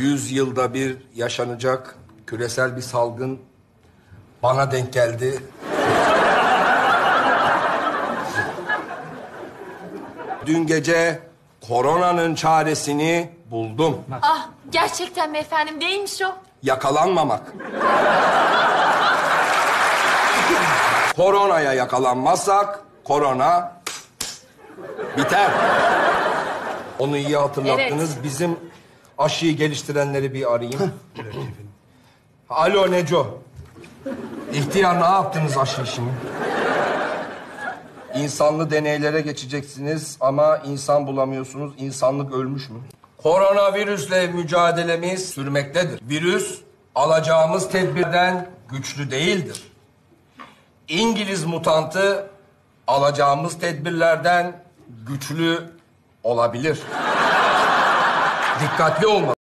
100 yılda bir yaşanacak küresel bir salgın bana denk geldi. Dün gece koronanın çaresini buldum. Ah, gerçekten mi efendim? Neymiş o? Yakalanmamak. Koronaya yakalanmazsak korona biter. Onu iyi hatırlattınız. Evet. Bizim aşıyı geliştirenleri bir arayayım. Alo Neco. İhtiyar, ne yaptınız aşı işini? İnsanlı deneylere geçeceksiniz ama insan bulamıyorsunuz. İnsanlık ölmüş mü? Koronavirüsle mücadelemiz sürmektedir. Virüs alacağımız tedbirden güçlü değildir. İngiliz mutantı alacağımız tedbirlerden güçlü olabilir. Dikkatli olmalıyız.